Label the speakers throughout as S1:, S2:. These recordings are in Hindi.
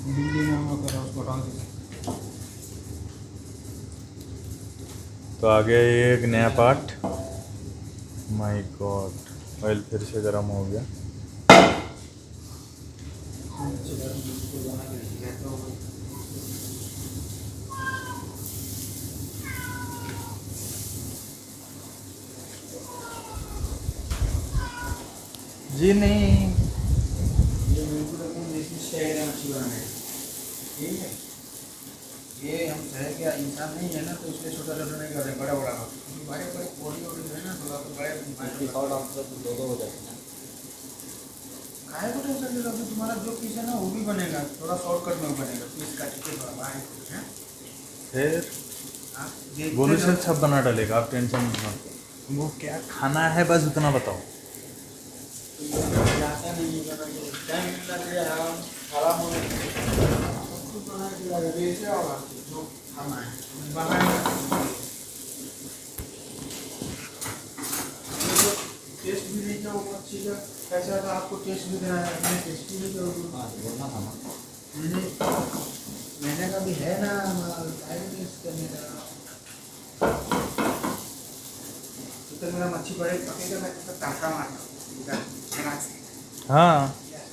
S1: दिल्ली में हम लोग उसको हटा देंगे।
S2: तो आ गया ये एक नया पार्ट। माय गॉड, ऑयल फिर से गर्म हो गया। जी नहीं,
S1: ये बिल्कुल एकदम देसी स्टाइल है मच्छी बनाने का। ठीक है, ये हम शहर के इंसान नहीं है ना, तो इसलिए छोटा छोटा नहीं कर रहे, बड़ा बड़ा कर, क्योंकि बड़े बड़े कोड़ी वोड़ी है ना, थोड़ा तो बड़े
S3: दो हो जाते हैं।
S1: काहे को टेंशन ले रहे हो? तुम्हारा जो पीस है ना वो भी बनेगा, थोड़ा शॉर्टकट में बनेगा, पीस काट के थोड़ा बाहर है।
S2: फिर
S1: आप देखते
S2: गोलू से
S1: जाओ।
S2: सब बना डालेगा, आप टेंशन मत लो। तुमको क्या खाना है बस उतना बताओ।
S1: जाता नहीं है बना के, टाइम मिलता है आराम आराम होने सब कुछ बना के लगा वैसे होगा जो खाना है बनाएगा। टेस्ट भी नहीं किया मच्छी का कैसा था, आपको टेस्ट भी देना है, मैंने टेस्ट भी नहीं किया।
S3: हाँ बोलना था ना।
S1: मैंने का भी है ना टेस्ट करने का। तो मेरा मच्छी बड़े पकेगा, मैं तो टाटा मारना
S2: हाँ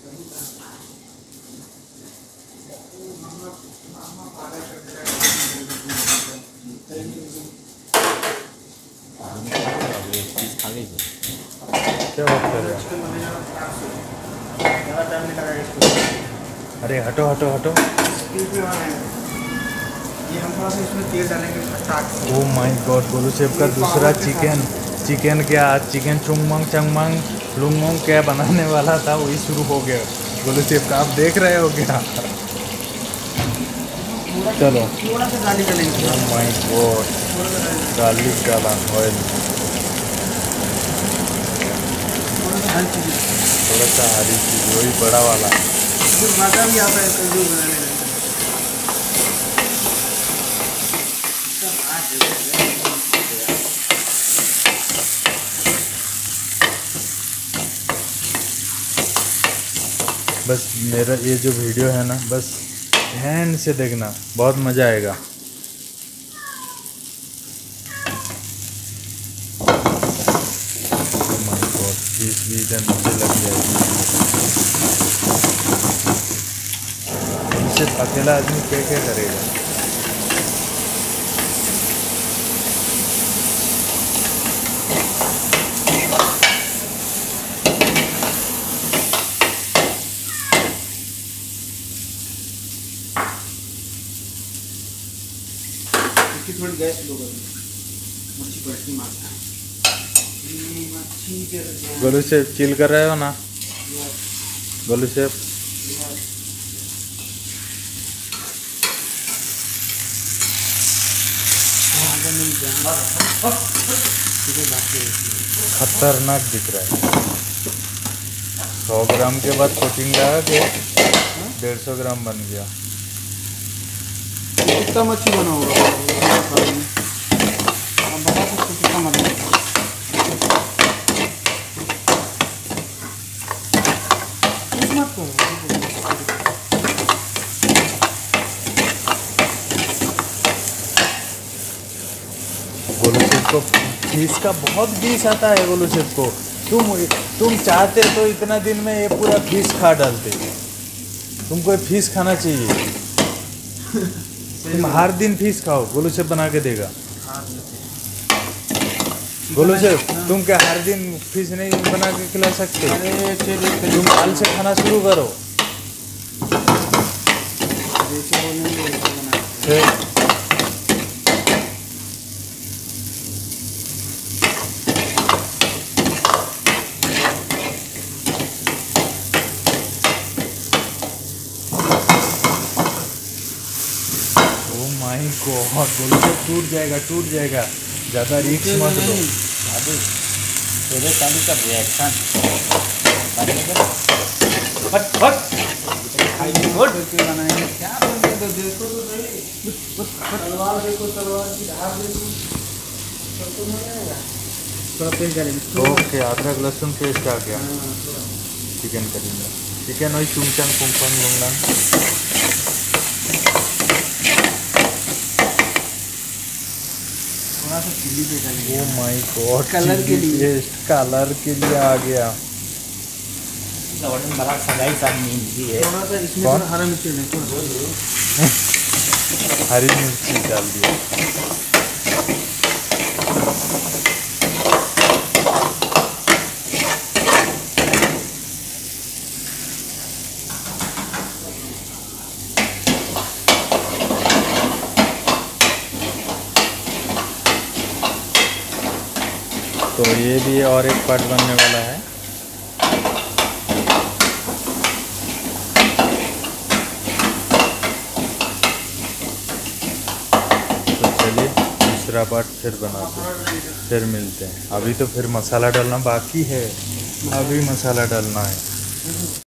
S3: खा लीजिए।
S2: क्या बात कर रहे हो?
S1: ज़्यादा टाइम नहीं लगेगा इसको।
S2: अरे हटो हटो हटो।
S1: स्पीड पे बनाएगा। ये हम थोड़ा सा इसमें तेल डालेंगे खट्टा।
S2: Oh my god, Golu chef का दूसरा चिकन क्या चिकन चुंगमंग लुंगमंग क्या बनाने वाला था, वही शुरू हो गया गोलू शेफ का। आप देख रहे हो क्या? चलो
S1: थोड़ा सा गाली डालेंगे।
S2: ओ माय गॉड, गार्लिक डाला, ऑयल थोड़ा सा हरी चीज, वही बड़ा वाला।
S1: फिर मज़ा भी आता है कद्दू बनाने में।
S2: बस मेरा ये जो वीडियो है ना, बस ध्यान से देखना, बहुत मज़ा आएगा। पीस भी इधर नीचे लग जाएगी। सिर्फ अकेला आदमी क्या करेगा?
S1: इसकी थोड़ी गैस लो करो, मच्छी बढ़ती मारता है। मच्छी के
S2: गोलू शेफ चिल कर रहे हो ना? गोलू शेफ खतरनाक दिख रहा है। 100 ग्राम के बाद कोटिंग लगा के 150 ग्राम बन गया।
S1: कितना मच्छी बना होगा? आप बता सकते कितना बना? मत करो।
S2: गोलू शेफ को फिश का बहुत डिश आता है। गोलू शेफ को तुम चाहते तो इतना दिन में ये पूरा फिश खा डालते। तुमको फिश खाना चाहिए। तुम हर दिन फिश खाओ, गोलू शेफ बना के देगा। गोलू शेफ तुम क्या हर दिन फिश नहीं बना के खिला सकते? तुम कल से खाना शुरू करो। फिर माई गॉड, गोलू शेफ टूट जाएगा। ज़्यादा रिस्क मत लो।
S3: अभी तेरे चालू का रिएक्शन
S1: बनाएंगे क्या बोलते तो देखो तो सही। तलवार देखो, तलवार की धार देखो, सब तो नहीं आएगा। थोड़ा पेस्ट डालेंगे।
S2: ओके, अदरक लहसुन पेस्ट आ गया
S1: हाँ, थोड़ा।
S2: चिकन करी में। चिकन वही चुंगचन कुंफन लूंगा।
S1: थोड़ा सा चिली पे डालेंगे।
S2: ओ माय गॉड,
S1: कलर के लिए।
S2: कलर के लिए आ गया।
S3: ऑर्डर बड़ा सगाई आदमी भी है।
S1: थोड़ा सा इसमें
S2: कौन?
S1: थोड़ा हरा मिर्ची डालें, थोड़ा
S2: हरी मिर्ची डाल दिया। तो ये भी और एक पार्ट बनने वाला है। तो चलिए दूसरा पार्ट फिर बनाते हैं, फिर मिलते हैं। अभी तो फिर मसाला डालना बाकी है, अभी मसाला डालना है।